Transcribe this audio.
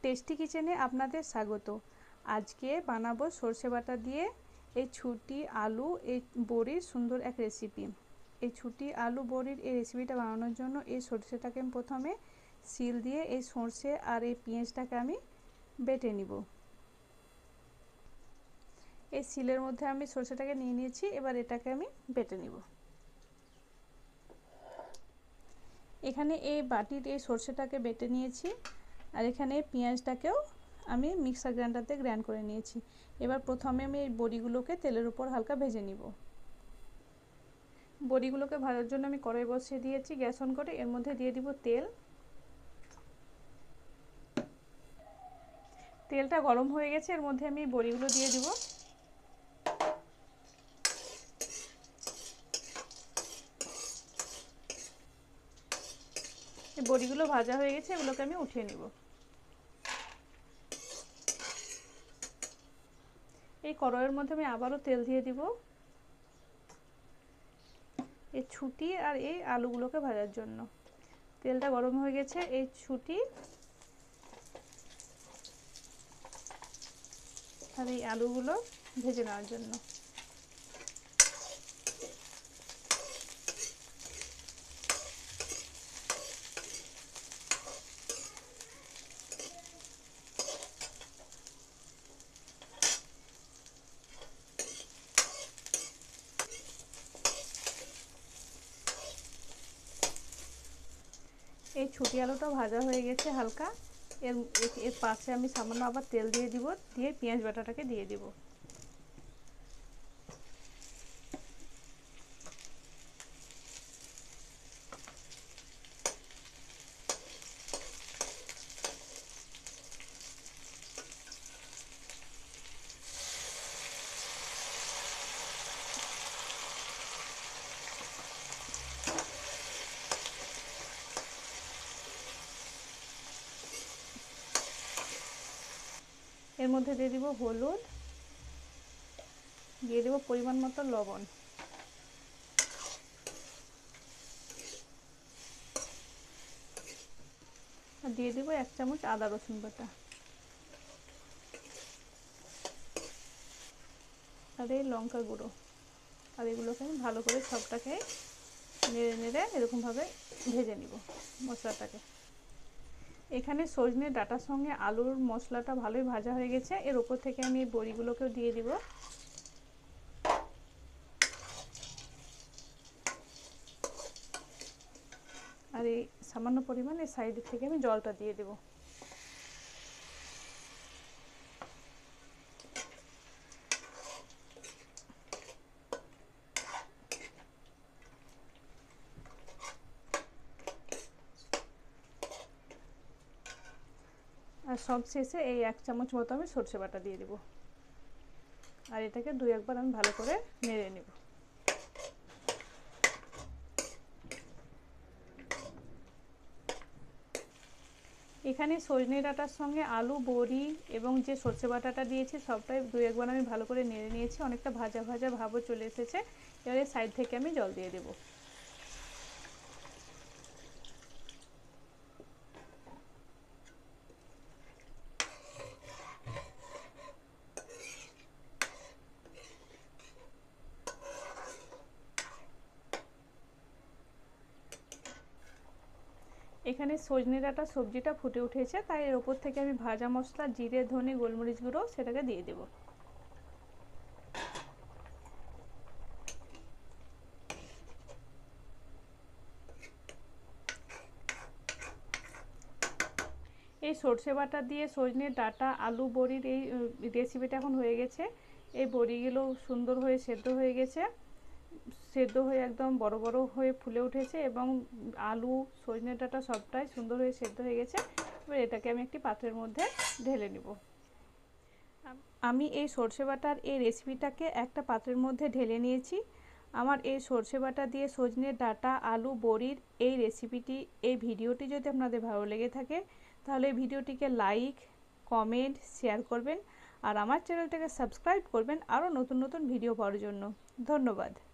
Tasty কিচেনে আপনাদের স্বাগত। আজকে বানাবো সরষে বাটা দিয়ে এই ছুটি আলু এই বড়ির সুন্দর এক রেসিপি। এই ছুটি আলু বড়ির এই রেসিপিটা বানানোর জন্য এই সরষেটাকে আমি প্রথমে শিল দিয়ে এই সরষে আর এই পেঁয়াজটাকে আমি বেটে নিব। এই শিলের মধ্যে আমি সরষেটাকে নিয়ে নিয়েছি, এবার এটাকে আমি বেটে নিব। এখানে এই বাটির এই সরষেটাকে বেটে নিয়েছি, আর এখানে পেঁয়াজটাকেও আমি মিক্সার গ্রাইন্ডারতে গ্রাইন্ড করে নিয়েছি। এবার প্রথমে আমি এই বড়িগুলোকে তেলের উপর হালকা ভেজে নিব। বড়িগুলোকে ভাজার জন্য আমি কড়াই বসিয়ে দিয়েছি গ্যাস অন করে। এর মধ্যে দিয়ে দিব তেল। তেলটা গরম হয়ে গেছে, এর মধ্যে আমি বড়িগুলো দিয়ে দিব। এই বড়িগুলো ভাজা হয়ে গেছে, এগুলোকে আমি উঠিয়ে নিব। এই কড়াইয়ের মধ্যে আমি আবারও তেল দিয়ে দিব এই ছুটি আর এই আলুগুলোকে ভাজার জন্য। তেলটা গরম হয়ে গেছে, এই ছুটি আর এই আলুগুলো ভেজে নেওয়ার জন্য। এই ছুটি আলুটা ভাজা হয়ে গেছে হালকা। এর পাশে আমি সামান্য আবার তেল দিয়ে দিব, দিয়ে পেঁয়াজ বাটাটাকে দিয়ে দিব। এর মধ্যে দিয়ে দিব হলুদ, দিয়ে দেব পরিমাণ মতো লবণ, আর দিয়ে দেব 1 চামচ আদা রসুন বাটা, আর এই লঙ্কা গুঁড়ো। আর এগুলোকে আমি ভালো করে সবটাকে নেড়ে নেড়ে এরকমভাবে ভেজে নিব মশলাটাকে। এখানে সজনে ডাঁটার সঙ্গে আলুর মশলাটা ভালোই ভাজা হয়ে গেছে। এর উপর থেকে আমি এই বড়িগুলোকেও দিয়ে দিব। আর এই সামান্য পরিমাণ এই সাইড থেকে আমি জলটা দিয়ে দেব। আর সব শেষে এই 1 চামচ মতো আমি সরষে বাটা দিয়ে দেব। আর এটাকে 2-1 বার আমি ভালো করে নেড়ে নেব। এখানে সজনে ডাঁটার সঙ্গে আলু বড়ি এবং যে সরষে বাটাটা দিয়েছি সবটাই 2-1 বার আমি ভালো করে নেড়ে নিয়েছি। অনেকটা ভাজা ভাজা ভাবও চলে এসেছে। এবারে সাইড থেকে আমি জল দিয়ে দেব। এখানে সজনে ডাঁটা সবজিটা ফুটে উঠেছে, তাই এর উপর থেকে আমি ভাজা মশলা জিরে ধনে গোলমরিচ গুঁড়ো সেটাকে দিয়ে দেব। এই সরষে বাটা দিয়ে সজনে ডাঁটা আলু বড়ির এই রেসিপিটা এখন হয়ে গেছে। এই বড়িগুলো সুন্দর হয়ে সেদ্ধ হয়ে গেছে, সেদ্ধ হয়ে একদম বড় বড় হয়ে ফুলে উঠেছে এবং আলু সজনে ডাঁটা সবটাই সুন্দর হয়ে সেদ্ধ হয়ে গেছে। এবার এটাকে আমি একটি পাত্রের মধ্যে ঢেলে নিব। আমি এই সরষে বাটার এই রেসিপিটাকে একটা পাত্রের মধ্যে ঢেলে নিয়েছি। আমার এই সরষে বাটা দিয়ে সজনে ডাঁটা আলু বড়ির এই রেসিপিটি এই ভিডিওটি যদি আপনাদের ভালো লেগে থাকে তাহলে এই ভিডিওটিকে লাইক কমেন্ট শেয়ার করবেন, আর আমার চ্যানেলটাকে সাবস্ক্রাইব করবেন আরও নতুন নতুন ভিডিও পাওয়ার জন্য। ধন্যবাদ।